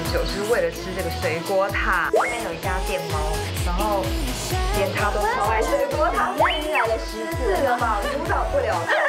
久，就是为了吃这个水果塔。这边有一家店猫，然后连它都超爱水果塔，那已经来了14次了吧，阻挡不了它。